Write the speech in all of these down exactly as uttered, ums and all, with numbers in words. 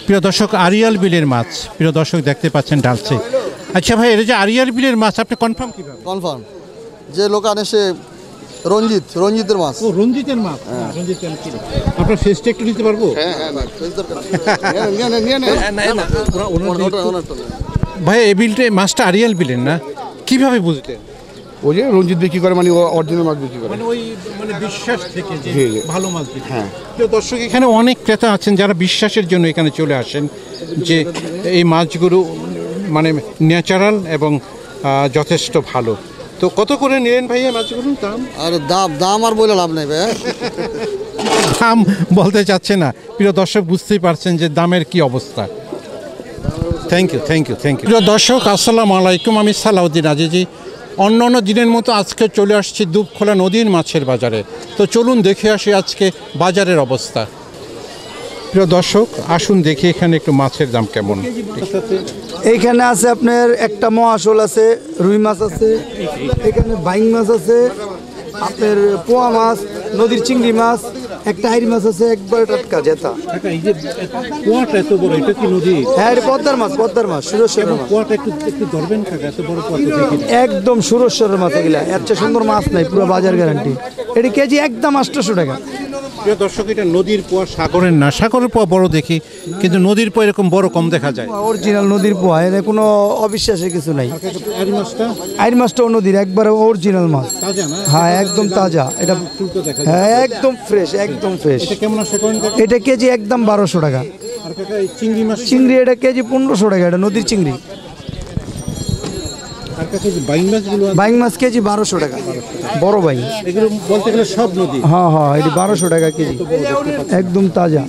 প্রিয় দর্শক আরিয়াল বিলের মাছ প্রিয় দর্শক দেখতে পাচ্ছেন ডালছে। আচ্ছা ভাই, এটা যে আরিয়াল বিলের মাছ আপনি কনফার্ম কিভাবে? কনফার্ম যে লোকান এসে রঞ্জিত রঞ্জিতের মাছ। ও রঞ্জিতের মাছ, রঞ্জিত আপনার ফেসটা একটু নিতে পারবো? ভাই এই বিলটা মাছটা আরিয়াল বিলের না, কিভাবে বুঝলেন? ওই যে রঞ্জিত বিক্রি করে, মানে অরিজিনাল মাছ বিক্রি করে, মানে ওই মানে বিশ্বাস থেকে যে ভালো মাছ বিক্রি। হ্যাঁ প্রিয় দর্শক, এখানে অনেক ক্রেতা আছেন যারা বিশ্বাসের জন্য এখানে চলে আসেন যে এই মাছগুলো মানে ন্যাচারাল এবং যথেষ্ট ভালো। তো কত করে নিলেন ভাই এই মাছগুলো দাম? আর দাম দাম আর বলে লাভ নেই ভাই, দাম বলতে চাচ্ছে না। প্রিয় দর্শক বুঝতেই পারছেন যে দামের কি অবস্থা। Thank you thank you thank you প্রিয় দর্শক, আসসালামু আলাইকুম। আমি সালাউদ্দিন আজিজি। অন্য অন্য দিনের মতো আজকে চলে আসছি দুবখোলা নদীর মাছের বাজারে। তো চলুন দেখে আসি আজকে বাজারের অবস্থা। প্রিয় দর্শক আসুন দেখি এখানে একটু মাছের দাম কেমন। এইখানে আছে আপনার একটা মহাশোল আছে, রুই মাছ আছে, এখানে বাইং মাছ আছে, আপনার পোয়া মাছ, নদীর চিংড়ি মাছ, একটা আইরি মাছ আছে একবার টাটকা জেতা। এই যে পোয়াটা এত বড়, এটা কি নদী? হ্যাঁ, এটা পদ্মার মাছ, পদ্মার মাছ, সুরেশ্বরের মাছ। পোয়াটা একটু একটু ধরবেন কাকা, এত বড় পোয়া তো দেখি না। একদম সুরেশ্বরের মাছ এগুলা, এর চেয়ে সুন্দর মাছ নাই, পুরো বাজার গ্যারান্টি। এটা কেজি একদম আটশোশো টাকা। প্রিয় দর্শক, এটা নদীর পোয়া, সাগরের না। সাগরের পোয়া বড় দেখি, কিন্তু নদীর পোয়া এরকম বড় কম দেখা যায়। অরিজিনাল নদীর পোয়া, এর কোনো অবিশ্বাসের কিছু নাই। আইরি মাছটা? আইরি মাছটাও নদীর, একবারে অরিজিনাল মাছ। তাজা না? হ্যাঁ, একদম তাজা। এটা হ্যাঁ একদম ফ্রেশ, একদম ফ্রেশ। এটা কেমন আসে কোন? এটা কেজি একদম বারোশো টাকা। আর কাকা এই চিংড়ি মাছ? চিংড়ি এটা কেজি পনেরোশো টাকা, এটা নদীর চিংড়ি। আর কাকা এই বাইং মাছগুলো? বাইং মাছ কেজি বারোশো টাকা, বড় বাইং। এগুলো বলতে গেলে সব নদী? হ্যাঁ হ্যাঁ, এটি বারোশো টাকা কেজি, একদম তাজা।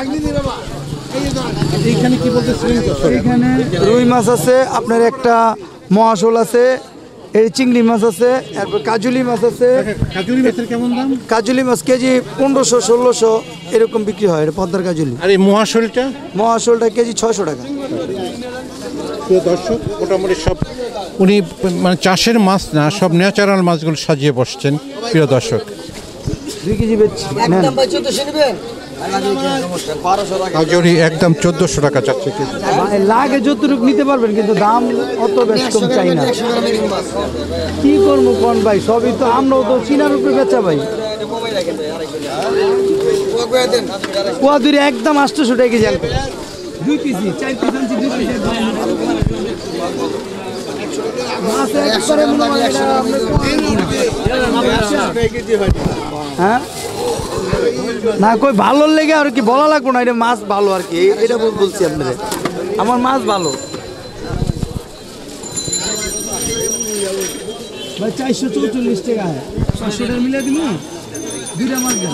এইখানে কি বলতেছিলেন? এখানে রুই মাছ আছে, আপনার একটা মহাশোল আছে, এই চিংড়ি মাছ আছে, তারপর কাজুলি মাছ আছে। কাজুলি মাছের কেমন দাম? কাজুলি মাছ কেজি পনেরোশো ষোলোশো এরকম বিক্রি হয়, এটা পদ্মার কাজুলি। আর এই মহাশোলটা? মহাশোলটা কেজি ছয়শো টাকা। প্রিয় দর্শক, মোটামুটি সব উনি মানে চাষের মাছ না, সব ন্যাচারাল মাছগুলো সাজিয়ে বসছেন। প্রিয় দর্শক, দুই কেজি বেচছি, কাজুরি একদম চোদ্দোশো টাকা চাচ্ছে কেজি। লাগে যতটুকু নিতে পারবেন, কিন্তু দাম অত বেশ কম চাই না। কি করবো কোন ভাই, সবই তো আমরাও তো চিনার উপরে বেচা ভাই। পোয়া দূরে একদম আটশোশো টাকা কেজি, দুই পিসি চার পিস আনছি, দুই পিস। হ্যাঁ না, কই ভালো লেগে আর কি বলা লাগবো না, এটা মাছ ভালো আর কি, এটা বলছি আপনাদের, আমার মাছ ভালো। ভাই চারশো চৌচল্লিশ টাকা, পাঁচশো টাকা মিলে দিন, দুইটা মাছ দেন।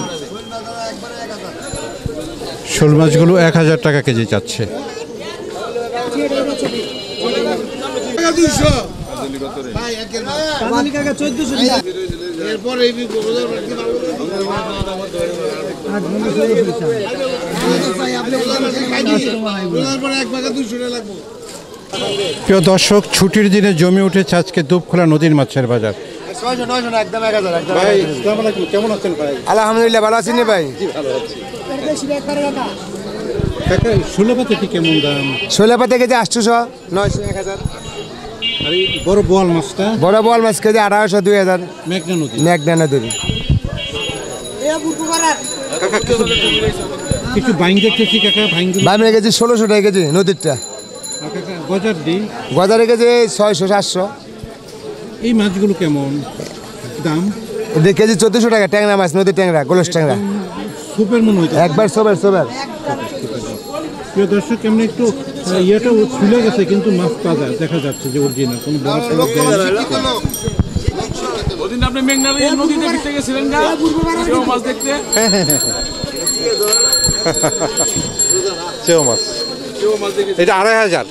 শোল মাছগুলো এক হাজার টাকা কেজি চাচ্ছে। প্রিয় দর্শক, ছুটির দিনে জমে উঠেছে আজকে দুবখোলা নদীর মাছের বাজার। কেমন আছেন ভাই? আলহামদুলিল্লাহ ভালো আছেন ভাই। ষোলো পাতে কেমন দাম? ষোলো পাতে কেজি আটশোশো, নয়শো, এক হাজার। বড় বোয়াল মাছটা? বড় বোয়াল মাছ কেজি আঠারোশো, দুই হাজার। মেঘনা নদী? মেঘনা নদী। কিছু বাইং দেখতেছি কাকা, বাইং বাইমের কেজি ষোলোশো টাকা কেজি নদীরটা। গজার দিই? গজারের কেজি ছয়শো, সাতশো। এই মাছগুলো কেমন দাম? এদের কেজি চোদ্দশো টাকা। ট্যাংরা মাছ, নদীর ট্যাংরা, গোলস ট্যাংরা, সুপের মনে হইতে একবার সোবের সোবের। প্রিয় দর্শক, কেমন একটু ইয়েটা ফুলে গেছে, কিন্তু মাছ তাজা দেখা যাচ্ছে যে অরিজিনাল, কোনো বড় ওদিন আপনি মেঘনা নদীতে ঘুরতে গেছিলেন না মাছ দেখতে? চেও মাছ, এটা আড়াই হাজার।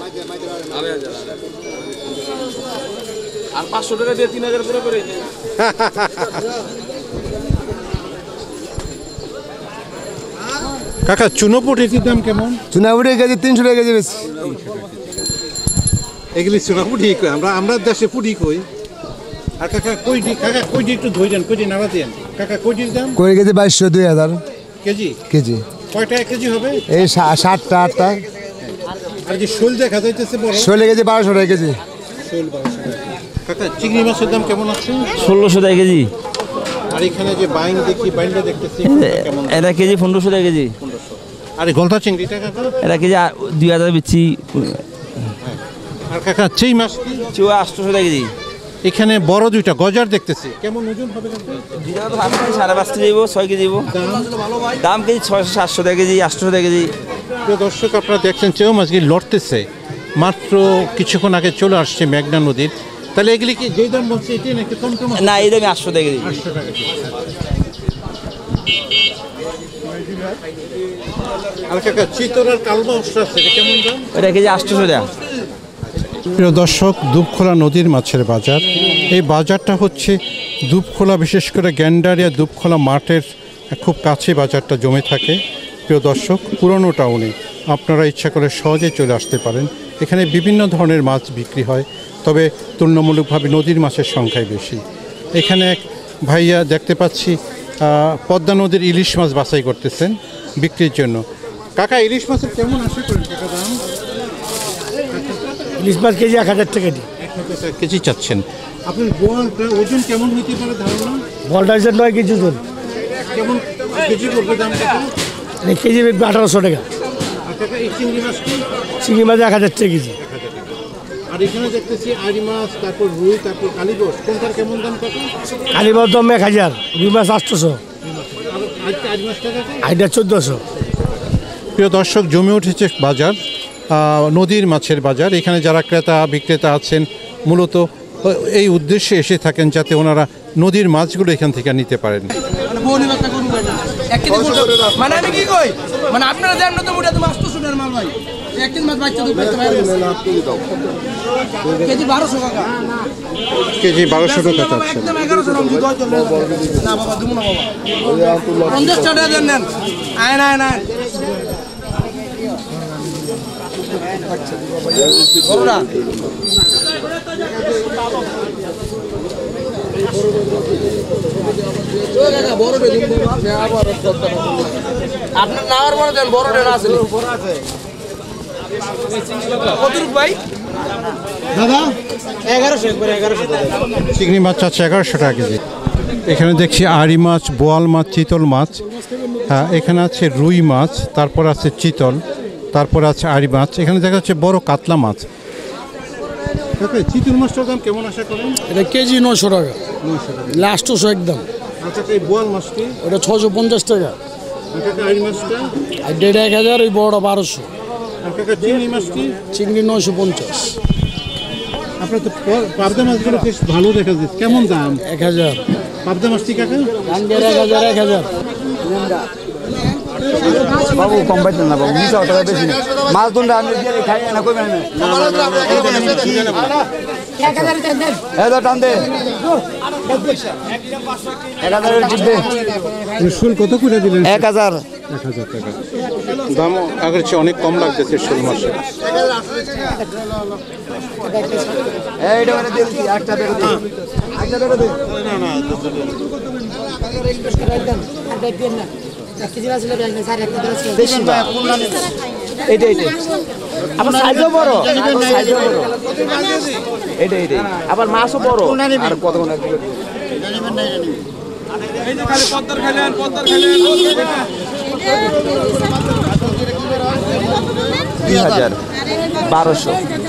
আর পাঁচশো টাকা দিয়ে তিন হাজার করে করে কাকা চুনোপুট এটির দাম কেমন? চুনাপুটের কেজি তিনশো টাকা কেজি বেশি। এগুলি চুনাপুটি আমরা আমরা দেশে পুটি কই। আর কাকা কইটি, কাকা কইটি একটু ধরে দেন, কইটি নাড়া দেন কাকা। কইটির দাম? কই কেজি বাইশশো, দুই হাজার কেজি। কেজি কয়টা এক কেজি হবে? এই সাতটা আটটা। আর যে শোল দেখা যাইতেছে বড় চলে গেছে বারোশো টাকা কেজি। শোল বারোশো টাকা। কাকা চিংড়ি মাছের দাম কেমন আছে? ষোলোশো টাকা কেজি। আর এখানে যে বাইং দেখি বাইংটা দেখতেছি কেমন? এটা কেজি পনেরোশো টাকা কেজি। আর এই গলদা চিংড়িটা কাকা? এটা কেজি আ- দুই হাজার বেচছি। আর কাকা চিং মাছ কি? চুয়া আটশোশো টাকা কেজি। এখানে বড় দুইটা গজার দেখতেছি, কেমন ওজন হবে কাকা? দুইটা তো ভাগ করে সাড়ে পাঁচ কেজি যাবো, ছয় কেজি যাবো। দাম কেজি ছয়শো সাতশো টাকা কেজি, আটশোশো টাকা কেজি। প্রিয় দর্শক, আপনারা দেখছেন চেউ মাছগুলি লড়তেছে, মাত্র কিছুক্ষণ আগে চলে আসছে মেঘনা নদীর। তাহলে এগুলি কি যেই দাম বলছে এটাই নাকি কম টম? না, এই দামে আটশো টাকা কেজি। আটশো টাকা কেজি। আর কাকা চিতল আর কালবা অস্ত্র আছে, এটা কেমন দাম? এটা কেজি আটশোশো টাকা। প্রিয় দর্শক, দুবখোলা নদীর মাছের বাজার। এই বাজারটা হচ্ছে দুবখোলা, বিশেষ করে গ্যান্ডারিয়া দুবখোলা মাঠের খুব কাছে বাজারটা জমে থাকে। প্রিয় দর্শক, পুরনো টাউনে আপনারা ইচ্ছা করে সহজে চলে আসতে পারেন। এখানে বিভিন্ন ধরনের মাছ বিক্রি হয়, তবে তুলনামূলকভাবে নদীর মাছের সংখ্যাই বেশি। এখানে এক ভাইয়া দেখতে পাচ্ছি আহ, পদ্মা নদীর ইলিশ মাছ বাছাই করতেছেন বিক্রির জন্য। কাকা, ইলিশ মাছের কেমন আশা করেন কাকা দাম? ইলিশ মাছ কেজি এক হাজার টাকা দিই। এক হাজার টাকা কেজি চাচ্ছেন। আপনার বোয়ালটা ওজন কেমন হইতে পারে ধারণা? বলটা হচ্ছে নয় কেজি ওজন। কেমন কেজি পড়বে দাম কত? মানে কেজি আঠারোশো টাকা। আর কাকা এই চিংড়ি মাছ কি? চিংড়ি মাছ এক হাজার টাকা কেজি। আর এখানে দেখতেছি আড়ি মাছ, তারপর রুই, তারপর কালীগোস, কোনটার কেমন দাম কত? কালীবাস দাম এক হাজার, রুই মাছ আটশোশো, আর আজকে আড়ি মাছটা কত? আইটা চোদ্দোশো। প্রিয় দর্শক, জমে উঠেছে বাজার, আহ, নদীর মাছের বাজার। এখানে যারা ক্রেতা বিক্রেতা আছেন মূলত এই উদ্দেশ্যে এসে থাকেন যাতে ওনারা নদীর মাছগুলো এখান থেকে নিতে পারেন। মানে আমি কি কই, মানে আপনারা জানেন না তো মোটা তুমি আটশো টাকার মাল ভাই, একদিন মাছ বাচ্চা দুধ পেতে পারে কেজি বারোশো টাকা, কেজি বারোশো টাকা চাচ্ছেন। একদম এগারোশো টাকা দুধ হয় চলে না বাবা, তুমি না বাবা পঞ্চাশ টাকা দেন নেন, আয় না আয় না বড়রা আপনার নাওয়ার বড় দেন, বড় দেন আছে কত ভাই দাদা? এগারোশো একবার এগারোশো। চিংড়ি মাছ চাচ্ছে এগারোশো টাকা কেজি। এখানে দেখছি আড়ি মাছ, বোয়াল মাছ, চিতল মাছ। হ্যাঁ, এখানে আছে রুই মাছ, তারপর আছে চিতল, তারপর আছে আড়ি মাছ। এখানে দেখা যাচ্ছে বড় কাতলা মাছ। চিতল মাছটার দাম কেমন আশা করেন? এটা কেজি নশো টাকা, লাস্টশো একদম। আচ্ছা, এই বোয়াল মাছটি? ওটা ছশো পঞ্চাশ টাকা। আড়ি মাছটা? আর দেড় এক হাজার, ওই বড়টা বারোশো। আর কাকা চিংড়ি মাছটি? চিংড়ি নশো পঞ্চাশ। আপনার তো পাবদা মাছগুলো বেশ ভালো দেখা যাচ্ছে, কেমন দাম? এক হাজার। পাবদা মাছটি কাকা? এক হাজার এক হাজার। বাবু কম পাইতেন না বাবু, দুশো টাকা বেশি না। মাছ দুটা আমি দিয়ে খাই না, কই না এই তো টান দে এক হাজারের টিপ দে। শোল কত করে দিলেন? এক হাজার। এক হাজার টাকা। দাম আগের চেয়ে অনেক কম লাগতেছে শোল মাছে। এইটা মানে দিয়ে দিচ্ছি, একটা বেরো দে, একটা বেরো দে। এইটা এইটা আবার সাইজও বড়, সাইজও বড়, এইটা এইটা আবার মাছও বড়। আর কত কোন এই যে খালি পদ্মার খাইলেন, পদ্মার খাইলেন দুই হাজার বারোশো।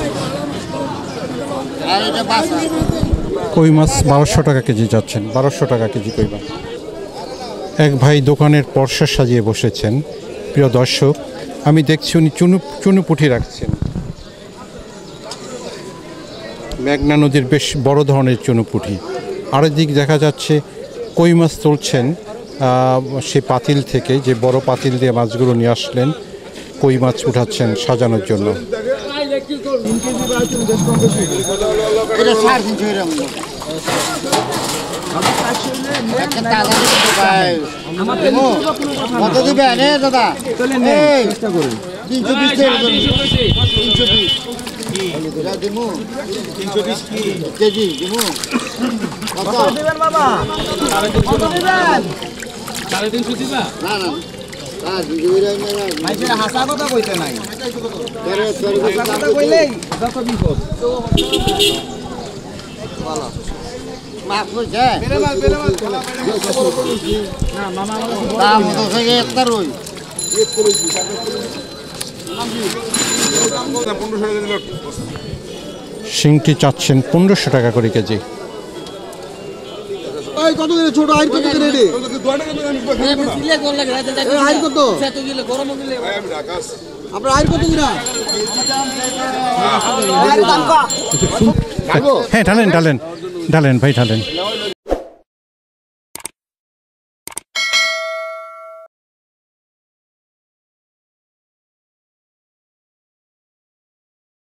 কই মাছ বারোশো টাকা কেজি যাচ্ছেন, বারোশো টাকা কেজি কই মাছ। এক ভাই দোকানের পর্সা সাজিয়ে বসেছেন। প্রিয় দর্শক, আমি দেখছি উনি চুনু চুনুপুঠি রাখছেন। মেঘনা নদীর বেশ বড় ধরনের চুনুপুঠি। আরেকদিক দেখা যাচ্ছে কই মাছ তুলছেন সে পাতিল থেকে, যে বড় পাতিল দিয়ে মাছগুলো নিয়ে আসলেন, কই মাছ উঠাচ্ছেন সাজানোর জন্য। কত দিবেন এ দাদা? চেষ্টা করুন তিনশো বিশ তিনশো বিশ তিনশো বিশ কেজি দিমু। কত দিবেন বাবা? কত দিবেন? সাড়ে তিনশো দিবা? না না হাসা কথা কইতে নাই হাসা কথা কইলেই যত বিপদ ভালো মাছ কইছে বেরে মাছ বেরে মাছ না মামা দাম তো থেকে একটা রই শিংটি চাচ্ছেন পনেরোশো টাকা করে কেজি। কত দিনে ছোট আইর কত দিনে রে আইর কত আপনার আইর কত দিনা হ্যাঁ ঢালেন ঢালেন ঢালেন ভাই ঢালেন।